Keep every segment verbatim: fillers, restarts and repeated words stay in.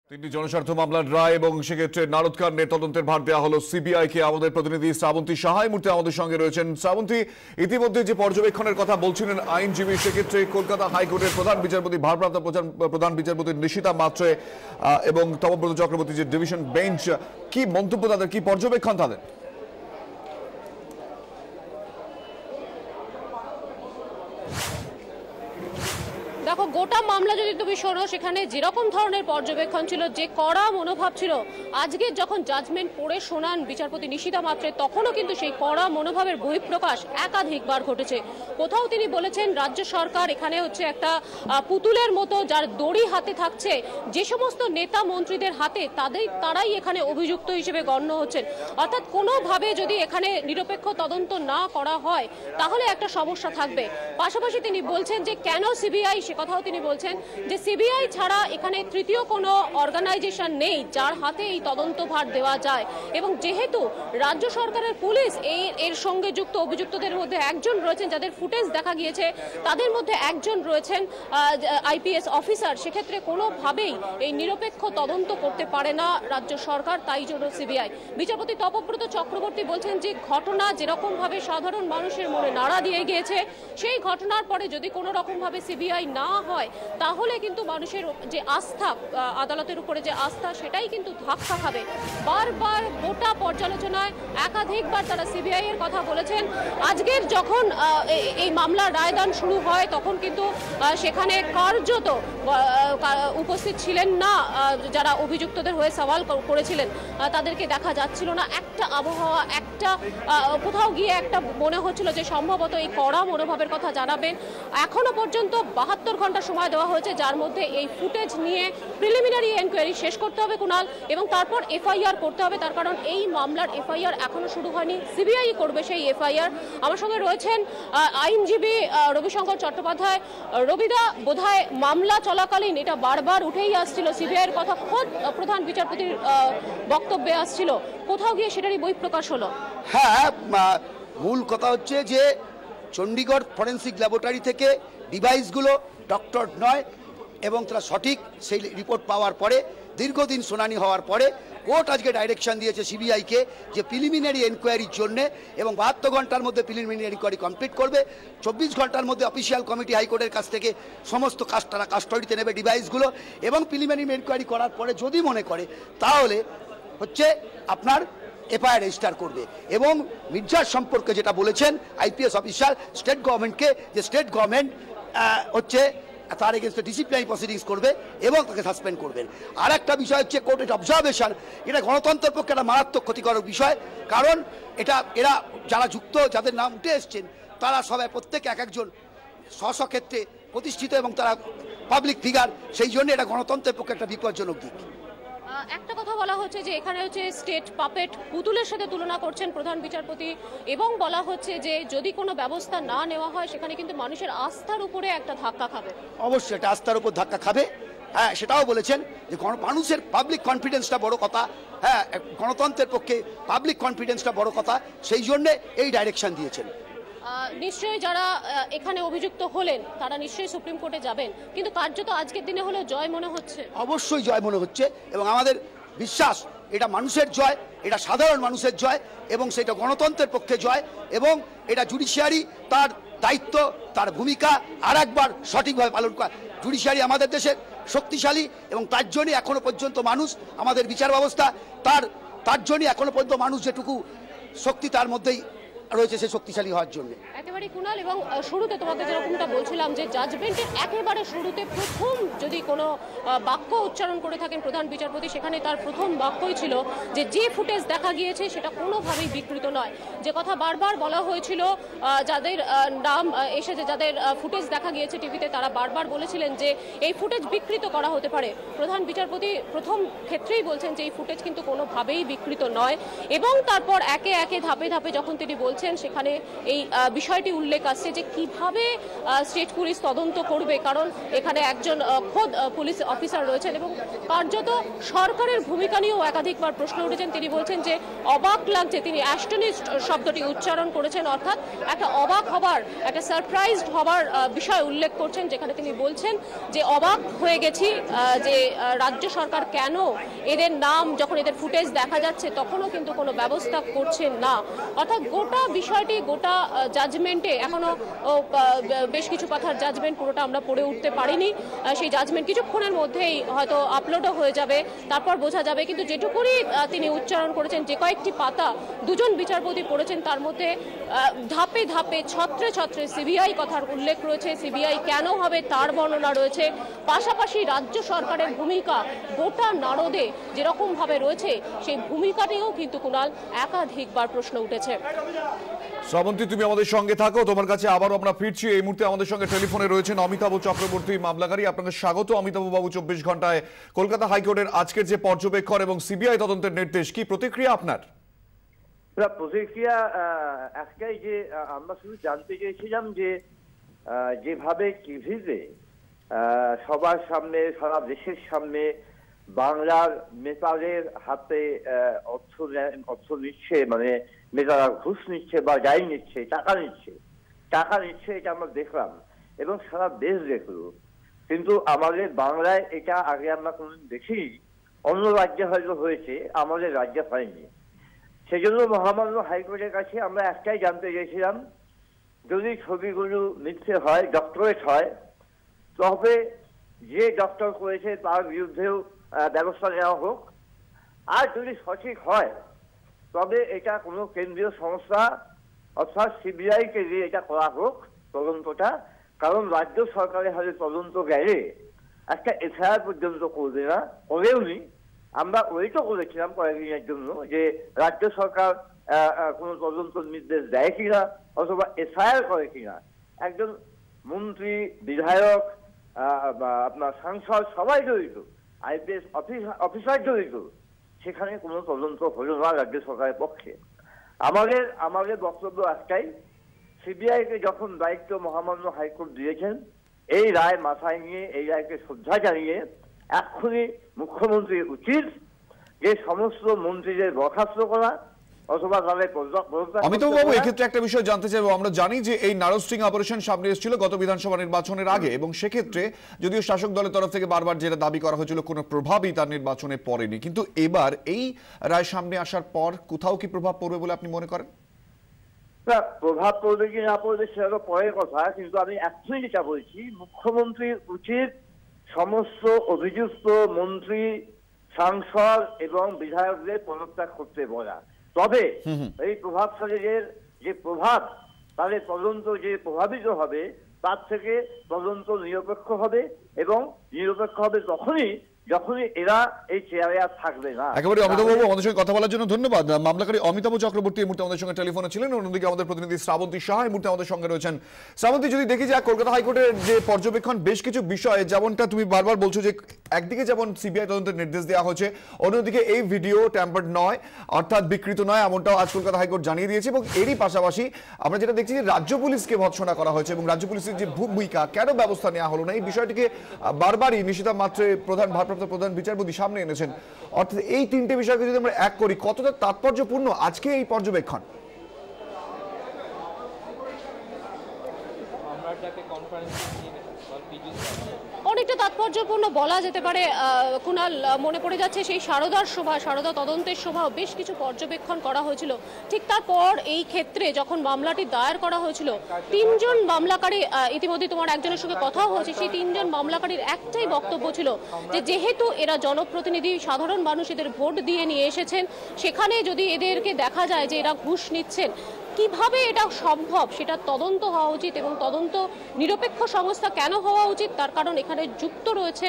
তিনটি জনস্বার্থ মামলার রায় এবং সেক্ষেত্রে নারদকাণ্ডের তদন্তের ভার দেওয়া হলো সিবিআই কে। আমাদের প্রতিনিধি শ্রাবন্তী সাহা এই মুহূর্তে আমাদের সঙ্গে রয়েছেন। শ্রাবন্তী, ইতিমধ্যে যে পর্যবেক্ষণের কথা বলছিলেন আইনজীবী, সেক্ষেত্রে কলকাতা হাইকোর্টের প্রধান বিচারপতি ভারপ্রাপ্ত প্রধান বিচারপতি নিশিতা মাত্রে এবং তপব্রত চক্রবর্তী যে ডিভিশন বেঞ্চ, কি মন্তব্য তাদের, কি পর্যবেক্ষণ তাদের? দেখো, গোটা মামলা যদি তুমি শোনো, সেখানে যেরকম ধরনের পর্যবেক্ষণ ছিল, যে কড়া মনোভাব ছিল, আজকে যখন জাজমেন্ট পড়ে শোনান বিচারপতি নিশিতা মাত্রে, তখনও কিন্তু সেই কড়া মনোভাবের বহিঃপ্রকাশ একাধিকবার ঘটেছে। কোথাও তিনি বলেছেন রাজ্য সরকার এখানে হচ্ছে একটা পুতুলের মতো, যার দড়ি হাতে থাকছে, যে সমস্ত নেতা মন্ত্রীদের হাতে, তাদের তারাই এখানে অভিযুক্ত হিসেবে গণ্য হচ্ছেন। অর্থাৎ কোনোভাবে যদি এখানে নিরপেক্ষ তদন্ত না করা হয় তাহলে একটা সমস্যা থাকবে। পাশাপাশি তিনি বলছেন যে কেন সিবিআই, কথাও তিনি বলছেন যে সিবিআই ছাড়া এখানে তৃতীয় কোনো অর্গানাইজেশন নেই যার হাতে এই তদন্ত ভার দেওয়া যায়, এবং যেহেতু রাজ্য সরকারের পুলিশ এই এর সঙ্গে যুক্ত অভিযুক্তদের মধ্যে একজন রয়েছেন যাদের ফুটেজ দেখা গিয়েছে, তাদের মধ্যে একজন রয়েছেন আইপিএস অফিসার, সেক্ষেত্রে কোনোভাবেই এই নিরপেক্ষ তদন্ত করতে পারে না রাজ্য সরকার, তাই জন্য সিবিআই। বিচারপতি তপব্রত চক্রবর্তী বলছেন যে ঘটনা যেরকম ভাবে সাধারণ মানুষের মনে নাড়া দিয়ে গিয়েছে, সেই ঘটনার পরে যদি কোনো রকম ভাবে সিবিআই না হয় তাহলে কিন্তু মানুষের যে আস্থা, আদালতের উপরে যে আস্থা, সেটাই কিন্তু ধাক্কা খাবে। বারবার গোটা পর্যালোচনায় একাধিকবার তারা সিবিআই এর কথা বলেছেন। আজকের যখন এই মামলার রায়দান শুরু হয় তখন কিন্তু সেখানে কার্যত উপস্থিত ছিলেন না যারা অভিযুক্তদের হয়ে সওয়াল করেছিলেন, তাদেরকে দেখা যাচ্ছিল না। একটা আবহাওয়া, একটা কোথাও গিয়ে একটা মনে হচ্ছিল যে সম্ভবত এই কড়া মনোভাবের কথা জানাবেন। এখনো পর্যন্ত বাহাত্তর ঘন্টা সময় দেওয়া হয়েছে, যার মধ্যে এই ফুটেজ নিয়ে প্রিলিমিনারি এনকোয়ারি শেষ করতে হবে কুণাল, এবং তারপর এফআইআর করতে হবে। তার কারণ এই মামলার এফআইআর এখনো শুরু হয়নি, সিবিআই করবে সেই এফআইআর। আমার সঙ্গে রয়েছেন আইনজীবী রবিশঙ্কর চট্টোপাধ্যায়। রবিদা, বোধহয় মামলা চলাকালীন এটা বারবার উঠেই আসছিল, সিবিআইয়ের কথা খোদ প্রধান বিচারপতির বক্তব্যে আসছিল, কোথাও গিয়ে সেটারই বহিঃপ্রকাশ হলো। হ্যাঁ, মূল কথা হচ্ছে যে চণ্ডীগড় ফরেন্সিক ল্যাবরেটরি থেকে ডিভাইসগুলো ডক্টর নয়, এবং তারা সঠিক সেই রিপোর্ট পাওয়ার পরে, দীর্ঘদিন শুনানি হওয়ার পরে কোর্ট আজকে ডাইরেকশন দিয়েছে সিবিআইকে যে প্রিলিমিনারি এনকোয়ারির জন্য, এবং বাহাত্তর ঘন্টার মধ্যে প্রিলিমিনারি এনকোয়ারি কমপ্লিট করবে। চব্বিশ ঘন্টার মধ্যে অফিসিয়াল কমিটি হাইকোর্টের কাছ থেকে সমস্ত কাজ তারা কাস্টডিতে নেবে ডিভাইসগুলো, এবং প্রিলিমিনারি এনকোয়ারি করার পরে যদি মনে করে তাহলে হচ্ছে আপনার এফআইআর রেজিস্টার করবে। এবং মির্জার সম্পর্কে যেটা বলেছেন আইপিএস অফিসার স্টেট গভর্নমেন্টকে, যে স্টেট গভর্নমেন্ট হচ্ছে তার এগেনস্টে ডিসিপ্লিনারি প্রসিডিংস করবে এবং তাকে সাসপেন্ড করবেন। আর একটা বিষয় হচ্ছে কোর্টের অবজারভেশন, এটা গণতন্ত্রের পক্ষে একটা মারাত্মক ক্ষতিকারক বিষয়, কারণ এটা এরা যারা যুক্ত, যাদের নাম উঠে এসছেন, তারা সবাই প্রত্যেকে এক একজন স্ব স্ব ক্ষেত্রে প্রতিষ্ঠিত এবং তারা পাবলিক ফিগার, সেই জন্য এটা গণতন্ত্রের পক্ষে একটা বিপজ্জনক দিক। একটা কথা বলা হচ্ছে যে এখানে হচ্ছে স্টেট পাপেট পুতুলের সাথে তুলনা করছেন প্রধান বিচারপতি, এবং বলা হচ্ছে যে যদি কোনো ব্যবস্থা না নেওয়া হয় সেখানে কিন্তু মানুষের আস্থার উপরে একটা ধাক্কা খাবে। অবশ্যই এটা আস্থার উপর ধাক্কা খাবে। হ্যাঁ, সেটাও বলেছেন যে মানুষের পাবলিক কনফিডেন্সটা বড় কথা। হ্যাঁ, গণতন্ত্রের পক্ষে পাবলিক কনফিডেন্সটা বড় কথা, সেই জন্যে এই ডাইরেকশন দিয়েছেন। নিশ্চয়ই যারা এখানে অভিযুক্ত হলেন তারা নিশ্চয়ই সুপ্রিম কোর্টে যাবেন, কিন্তু কার্যত আজকের দিনে হলেও জয় মনে হচ্ছে। অবশ্যই জয় মনে হচ্ছে, এবং আমাদের বিশ্বাস এটা মানুষের জয়, এটা সাধারণ মানুষের জয়, এবং সেটা গণতন্ত্রের পক্ষে জয়, এবং এটা জুডিশিয়ারি তার দায়িত্ব, তার ভূমিকা আর একবার সঠিকভাবে পালন করা। জুডিশিয়ারি আমাদের দেশের শক্তিশালী, এবং তার জন্যই এখনো পর্যন্ত মানুষ, আমাদের বিচার ব্যবস্থা তার তার জন্যই এখনো পর্যন্ত মানুষ যেটুকু শক্তি তার মধ্যেই রয়েছে, সে শক্তিশালী হওয়ার জন্য। একেবারে কুণাল, এবং শুরুতে তোমাকে যেরকমটা বলছিলাম যে জাজমেন্টের একেবারে শুরুতে প্রথম যদি কোনো বাক্য উচ্চারণ করে থাকেন প্রধান বিচারপতি, সেখানে তার প্রথম বাক্যই ছিল যে যে ফুটেজ দেখা গিয়েছে সেটা কোনোভাবেই বিকৃত নয়। যে কথা বারবার বলা হয়েছিল, যাদের নাম এসেছে, যাদের ফুটেজ দেখা গিয়েছে টিভিতে, তারা বারবার বলেছিলেন যে এই ফুটেজ বিকৃত করা হতে পারে। প্রধান বিচারপতি প্রথম ক্ষেত্রেই বলছেন যে এই ফুটেজ কিন্তু কোনোভাবেই বিকৃত নয়, এবং তারপর একে একে ধাপে ধাপে যখন তিনি বলছেন বলছেন সেখানে এই বিষয়টি উল্লেখ আসছে যে কিভাবে স্টেট পুলিশ তদন্ত করবে, কারণ এখানে একজন খোদ পুলিশ অফিসার রয়েছেন এবং কার্যত সরকারের ভূমিকা নিয়েও একাধিকবার প্রশ্ন উঠেছেন। তিনি বলছেন যে অবাক লাগছে, তিনি অ্যাস্টনিশড শব্দটি উচ্চারণ করেছেন, অর্থাৎ একটা অবাক হবার, একটা সারপ্রাইজড হবার বিষয় উল্লেখ করছেন, যেখানে তিনি বলছেন যে অবাক হয়ে গেছি যে রাজ্য সরকার কেন এদের নাম যখন এদের ফুটেজ দেখা যাচ্ছে তখনও কিন্তু কোনো ব্যবস্থা করছেন না। অর্থাৎ গোটা বিষয়টি, গোটা জাজমেন্টে এখনো বেশ কিছু কথার জাজমেন্ট পুরোটা আমরা পড়ে উঠতে পারিনি। সেই জাজমেন্ট কিছুক্ষণের মধ্যেই হয়তো আপলোডও হয়ে যাবে, তারপর বোঝা যাবে। কিন্তু যেটুকুনি তিনি উচ্চারণ করেছেন, যে কয়েকটি পাতা দুজন বিচারপতি পড়েছেন, তার মধ্যে ধাপে ধাপে ছত্রে ছত্রে সিবিআই কথার উল্লেখ রয়েছে, সিবিআই কেন হবে তার বর্ণনা রয়েছে, পাশাপাশি রাজ্য সরকারের ভূমিকা গোটা নারদে যেরকম ভাবে রয়েছে সেই ভূমিকাটিও কিন্তু কুণাল একাধিকবার প্রশ্ন উঠেছে। শ্রাবন্তী, তুমি আমাদের সঙ্গে থাকো, তোমার কাছে আবারও আমরা ফিরছি। এই মুহূর্তে আমাদের সঙ্গে টেলিফোনে রয়েছেন অমিতাভ চক্রবর্তী, মামলাকারী। আপনাকে স্বাগত অমিতাভ বাবু চব্বিশ ঘন্টায়। কলকাতা হাইকোর্টের আজকের যে পর্যবেক্ষণ এবং সিবিআই তদন্তের নির্দেশ, কি প্রতিক্রিয়া আপনার? প্রতিক্রিয়া একটাই যে আমরা শুধু জানতে চেয়েছিলাম যে যেভাবে টিভিতে সবার সামনে, সারা দেশের সামনে বাংলার নেতাদের হাতে অর্থ অর্থ নিচ্ছে, মানে নেতারা ঘুষ নিচ্ছে বা যাই নিচ্ছে, টাকা নিচ্ছে টাকা নিচ্ছে এটা আমরা দেখলাম এবং সারা দেশ দেখলো। কিন্তু আমাদের বাংলায় এটা আগে আমরা কোনোদিন দেখিনি। অন্য রাজ্যে হয়তো হয়েছে, আমাদের রাজ্যে হয়নি। সেই জন্য মহামান্য হাইকোর্টের কাছে আমরা একটাই জানতে চেয়েছিলাম, যদি ছবিগুলো মিথ্যে হয়, ডক্টরেট হয়, তবে যে ডক্টর করেছে তার বিরুদ্ধেও ব্যবস্থা নেওয়া হোক। আর যদি সঠিক হয় তবে এটা কোনো কেন্দ্রীয় সংস্থা অর্থাৎ সিবিআই কে দিয়ে এটা করা হোক তদন্তটা। কারণ রাজ্য সরকারের হাতে তদন্ত গেলে একটা এফআইআর পর্যন্ত করবে না, করেওনি। আমরা ওইটা করেছিলাম কয়েকদিনের জন্য যে রাজ্য সরকার কোনো তদন্ত নির্দেশ দেয় কিনা অথবা এফআইআর করে কিনা। একজন মন্ত্রী, বিধায়ক, আপনার সাংসদ সবাই জড়িত, আইপিএস অফিসার জড়িত, সেখানে কোনো তদন্ত হলো না রাজ্য সরকারের পক্ষে। আমাদের আমাদের বক্তব্য একটাই, সিবিআই কে যখন দায়িত্ব মহামান্য হাইকোর্ট দিয়েছেন, এই রায় মাথায় নিয়ে, এই রায়কে শ্রদ্ধা জানিয়ে এক্ষুনি মুখ্যমন্ত্রীর উচিত যে সমস্ত মন্ত্রীদের বরখাস্ত করা অথবা তাদের। অমিতাভ বাবু, এক্ষেত্রে একটা বিষয় জানতে চাইবো। আমরা জানি যে এই নারস্টিং অপারেশন সামনে এসেছিল গত বিধানসভা নির্বাচনের আগে, এবং সেক্ষেত্রে যদিও শাসক দলের তরফ থেকে বারবার যেটা দাবি করা হয়েছিল কোনো প্রভাবই তার নির্বাচনে পড়েনি, কিন্তু এবার এই রায় সামনে আসার পর কোথাও কি প্রভাব পড়বে বলে আপনি মনে করেন? না, প্রভাব পড়বে কি না পড়বে সেটা তো পরের কথা, কিন্তু আমি এখনই যেটা বলছি, মুখ্যমন্ত্রীর উচিত সমস্ত অভিযুক্ত মন্ত্রী, সাংসদ এবং বিধায়কদের পদত্যাগ করতে বলা। তবে এই প্রভাবশালীদের যে প্রভাব, তাদের তদন্ত যে প্রভাবিত হবে তার থেকে তদন্ত নিরপেক্ষ হবে, এবং নিরপেক্ষ হবে তখনই যখনই এরা এই চেয়ারে আর থাকবে না। একেবারে অমিতাভ বাবু, আমাদের সঙ্গে কথা বলার জন্য ধন্যবাদ। মামলাকারী অমিতাভ চক্রবর্তী এই মুহূর্তে আমাদের সঙ্গে টেলিফোনে ছিলেন। অন্যদিকে আমাদের প্রতিনিধি শ্রাবন্তী সাহা এই মুহূর্তে আমাদের সঙ্গে রয়েছেন। শ্রাবন্তী, যদি দেখি যে কলকাতা হাইকোর্টের যে পর্যবেক্ষণ, বেশ কিছু বিষয় যেমনটা তুমি বারবার বলছো যে একদিকে যেমন সিবিআই তদন্তের নির্দেশ দেওয়া হয়েছে, অন্যদিকে এই ভিডিও ট্যাম্পার্ড নয়, অর্থাৎ বিকৃত নয়, এমনটাও আজ কলকাতা হাইকোর্ট জানিয়ে দিয়েছে। এবং এরই পাশাপাশি আমরা যেটা দেখছি যে রাজ্য পুলিশকে ভৎসনা করা হয়েছে, এবং রাজ্য পুলিশের যে ভূমিকা, কেন ব্যবস্থা নেওয়া হলো না, এই বিষয়টিকে বারবারই নিশিতা মাত্রে প্রধান ভারপ্রাপ্ত প্রধান বিচারপতি সামনে এনেছেন। অর্থাৎ এই তিনটে বিষয়কে যদি আমরা এক করি, কতটা তাৎপর্যপূর্ণ আজকে এই পর্যবেক্ষণ? অনেকটা তাৎপর্যপূর্ণ বলা যেতে পারে কুণাল। মনে পড়ে যাচ্ছে সেই সারদার সভা, সারদা তদন্তের সভা, বেশ কিছু পর্যবেক্ষণ করা হয়েছিল। ঠিক তারপর এই ক্ষেত্রে যখন মামলাটি দায়ের করা হয়েছিল, তিনজন মামলাকারী, ইতিমধ্যে তোমার একজনের সঙ্গে কথা হয়েছে, সেই তিনজন মামলাকারীর একটাই বক্তব্য ছিল যে যেহেতু এরা জনপ্রতিনিধি, সাধারণ মানুষ এদের ভোট দিয়ে নিয়ে এসেছেন, সেখানে যদি এদেরকে দেখা যায় যে এরা ঘুষ নিচ্ছেন, কিভাবে এটা সম্ভব সেটা তদন্ত হওয়া উচিত, এবং তদন্ত নিরপেক্ষ সংস্থা কেন হওয়া উচিত তার কারণ এখানে যুক্ত রয়েছেন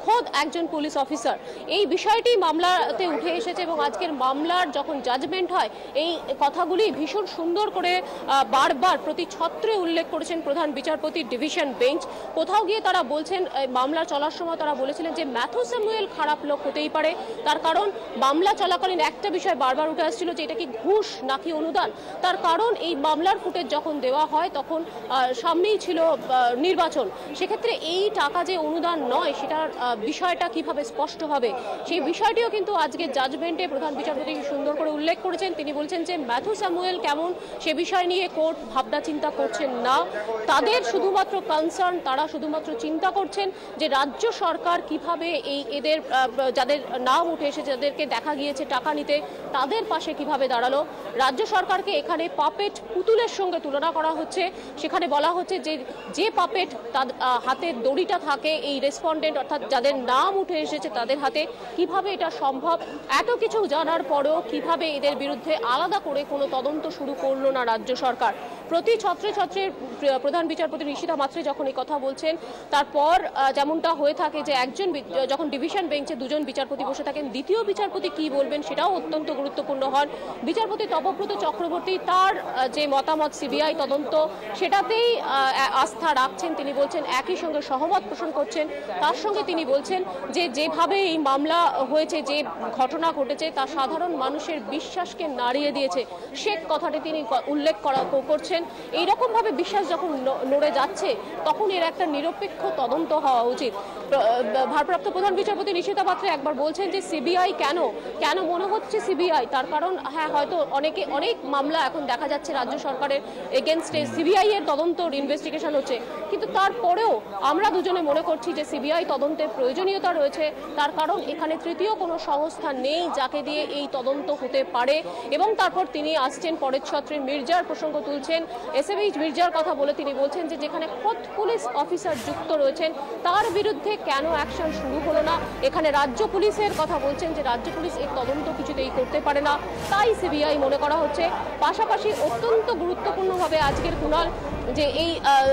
খোদ একজন পুলিশ অফিসার। এই বিষয়টি মামলাতে উঠে এসেছে এবং আজকের মামলার যখন জাজমেন্ট হয় এই কথাগুলি ভীষণ সুন্দর করে বারবার প্রতি ছত্রে উল্লেখ করেছেন প্রধান বিচারপতি ডিভিশন বেঞ্চ। কোথাও গিয়ে তারা বলছেন, মামলা চলার সময় তারা বলেছিলেন যে ম্যাথু স্যামুয়েল খারাপ লোক হতেই পারে, তার কারণ মামলা চলাকালীন একটা বিষয় বারবার উঠে আসছিল যে এটা কি ঘুষ নাকি অনুদান। তার কারণ এই মামলার ফুটেজ যখন দেওয়া হয় তখন সামনেই ছিল নির্বাচন, সেক্ষেত্রে এই টাকা যে অনুদান নয় সেটার বিষয়টা কিভাবে স্পষ্ট হবে সেই বিষয়টিও কিন্তু আজকে জাজমেন্টে প্রধান বিচারপতি সুন্দর করে উল্লেখ করেছেন। তিনি বলছেন যে ম্যাথু স্যামুয়েল কেমন সে বিষয় নিয়ে কোর্ট ভাবনা চিন্তা করছেন না, তাদের শুধুমাত্র কনসার্ন, তারা শুধুমাত্র চিন্তা করছেন যে রাজ্য সরকার কিভাবে এই এদের যাদের নাম উঠে এসেছে, যাদেরকে দেখা গিয়েছে টাকা নিতে, তাদের পাশে কিভাবে দাঁড়ালো। রাজ্য সরকারকে এখানে পাপেট পুতুলের সঙ্গে তুলনা করা হচ্ছে। সেখানে বলা হচ্ছে যে যে পাপেট তার হাতে দড়িটা থাকে এই রেসপন্ডেন্ট অর্থাৎ যাদের নাম উঠে এসেছে তাদের হাতে, কিভাবে এটা সম্ভব। এত কিছু জানার পরেও কিভাবে এদের বিরুদ্ধে আলাদা করে কোনো তদন্ত শুরু করলো না রাজ্য সরকার। প্রতি ছত্রে ছত্রে প্রধান বিচারপতি নিশিতা মাত্রে যখন এই কথা বলছেন, তারপর যেমনটা হয়ে থাকে যে একজন যখন ডিভিশন বেঞ্চে দুজন বিচারপতি বসে থাকেন, দ্বিতীয় বিচারপতি কি বলবেন সেটাও অত্যন্ত গুরুত্বপূর্ণ হন। বিচারপতি তপব্রত চক্রবর্তী তার যে মতামত সিবিআই তদন্ত সেটাতেই আস্থা রাখছেন। তিনি বলছেন, একই সঙ্গে সহমত পোষণ করছেন। তার সঙ্গে তিনি বলছেন যে যেভাবে এই মামলা হয়েছে, যে ঘটনা ঘটেছে তা সাধারণ মানুষের বিশ্বাসকে নাড়িয়ে দিয়েছে, সে কথাটি তিনি উল্লেখ করা করছেন। এইরকম ভাবে বিশ্বাস যখন নড়ে যাচ্ছে তখন এর একটা নিরপেক্ষ তদন্ত হওয়া উচিত। ভারপ্রাপ্ত প্রধান বিচারপতি নিশিতা পাত্রে একবার বলছেন যে সিবিআই কেন কেন মনে হচ্ছে সিবিআই, তার কারণ হ্যাঁ হয়তো অনেকে অনেক মামলা এখন দেখা যাচ্ছে রাজ্য সরকারের এগেনস্টে সিবিআই এর তদন্ত ইনভেস্টিগেশন হচ্ছে, কিন্তু তারপরেও আমরা দুজনে মনে করছি যে সিবিআই তদন্তের প্রয়োজনীয়তা রয়েছে। তার কারণ এখানে তৃতীয় কোনো সংস্থা নেই যাকে দিয়ে এই তদন্ত হতে পারে। এবং তারপর তিনি আসছেন পরের ছত্রে মির্জার প্রসঙ্গ তুলছেন। এসএমএইচ মির্জার কথা বলে তিনি বলছেন যে যেখানে খোদ পুলিশ অফিসার যুক্ত রয়েছেন তার বিরুদ্ধে কেন অ্যাকশন শুরু হলো না। এখানে রাজ্য পুলিশের কথা বলছেন যে রাজ্য পুলিশ এর তদন্ত কিছুতেই করতে পারে না, তাই সিবিআই মনে করা হচ্ছে। পাশাপাশি অত্যন্ত গুরুত্বপূর্ণভাবে আজকের কুণাল যে এই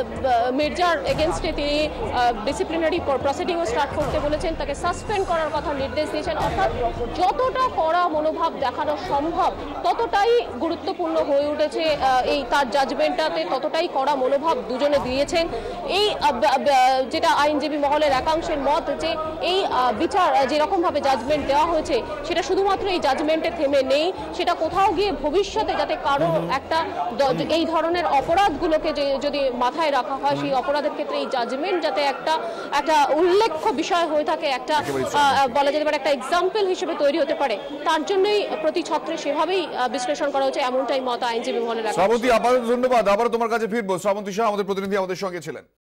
মির্জার এগেনস্টে তিনি ডিসিপ্লিনারি প্রসিডিংও স্টার্ট করতে বলেছেন, তাকে সাসপেন্ড করার কথা নির্দেশ দিয়েছেন। অর্থাৎ যতটা কড়া মনোভাব দেখানো সম্ভব ততটাই গুরুত্বপূর্ণ হয়ে উঠেছে এই তার জাজমেন্টটাতে, ততটাই কড়া মনোভাব দুজনে দিয়েছেন। এই যেটা আইনজীবী মহলের একাংশের মত যে এই বিচার যেরকম ভাবে জাজমেন্ট দেওয়া হয়েছে সেটা শুধুমাত্র এই জাজমেন্টে থেমে নেই, সেটা কোথাও গিয়ে ভবিষ্যতে যাতে কারো একটা এই ধরনের অপরাধগুলোকে যদি মাথায় রাখা হয় সেই অপরাধের ক্ষেত্রে এই জাজমেন্ট যাতে একটা একটা উল্লেখ্য বিষয় হয়ে থাকে, একটা বলা যেতে পারে একটা এক্সাম্পল হিসেবে তৈরি হতে পারে, তার জন্যই প্রতি ছত্রে সেভাবেই বিশ্লেষণ করা হচ্ছে, এমনটাই মত আইনজীবী মহলের। শ্রাবন্তী, আপাতত ধন্যবাদ। আবার তোমার কাছে ফিরবো। শ্রাবন্তী শাহ আমাদের প্রতিনিধি আমাদের সঙ্গে ছিলেন।